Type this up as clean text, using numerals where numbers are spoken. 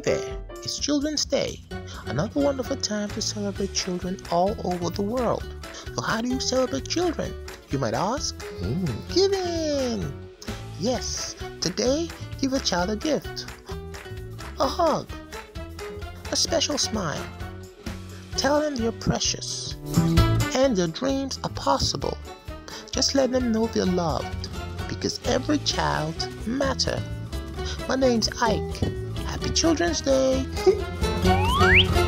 there, it's Children's Day, another wonderful time to celebrate children all over the world. So how do you celebrate children, you might ask? Giving! Yes, today give a child a gift, a hug, a special smile. Tell them they're precious and their dreams are possible. Just let them know they're loved, because every child matters. My name's Ike. Happy Children's Day!